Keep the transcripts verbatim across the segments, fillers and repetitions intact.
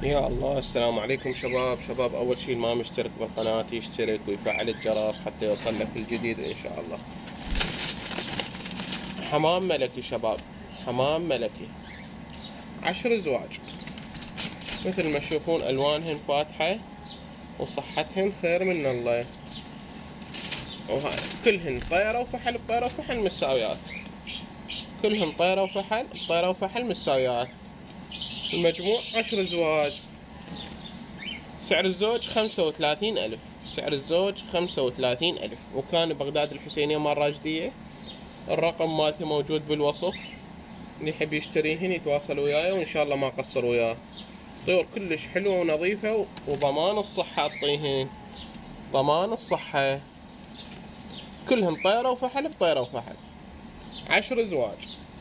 يا الله، السلام عليكم شباب. شباب اول شيء ما مشترك بالقناة يشترك ويفعل الجرس حتى يوصل لك الجديد ان شاء الله. حمام ملكي شباب، حمام ملكي عشر ازواج، مثل ما تشوفون الوانهن فاتحة وصحتهن خير من الله، وهاي كلهن طيرة وفحل بطيرة وفحل مساويات، كلهن طيرة وفحل طيرة وفحل مساويات. المجموع عشر ازواج. سعر الزوج خمسة وثلاثين ألف، سعر الزوج خمسة وثلاثين ألف. وكان بغداد الحسينية مال راشدية. الرقم مالتي موجود بالوصف، اللي يحب يشتريهن يتواصل وياي وإن شاء الله ما قصر وياه. طيور كلش حلوة ونظيفة وضمان الصحة أعطيهن، ضمان الصحة. كلهم طيرة وفحل بطيرة وفحل. عشر أزواج.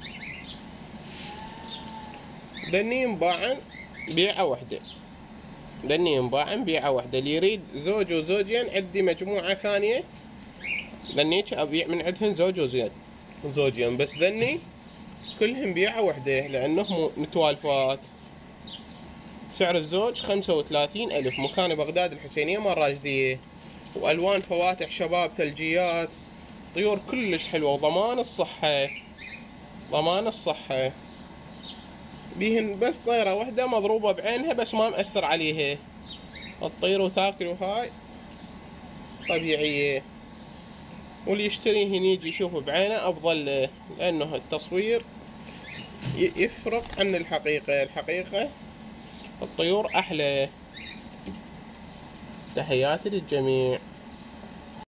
ذني مباعن بيعة وحدة، ذني مباعن بيعة وحدة. اللي يريد زوج وزوجين عندي مجموعة ثانية، ذنيك أبيع من عندهن زوج وزوج زوجين، بس ذني كلهم بيعة وحدة لأنهم متوالفات. سعر الزوج خمسة وثلاثين ألف. مكان بغداد الحسينية مال راشدية. وألوان فواتح شباب، ثلجيات. طيور كلش حلوة وضمان الصحة، ضمان الصحة. بيهن بس طيرة واحدة مضروبة بعينها بس ما مأثر عليها، تطير وتاكل وهاي طبيعية. واللي يشتريهن يجي يشوف بعينه أفضل له، لأنه التصوير يفرق عن الحقيقة. الحقيقة الطيور أحلى. تحياتي للجميع.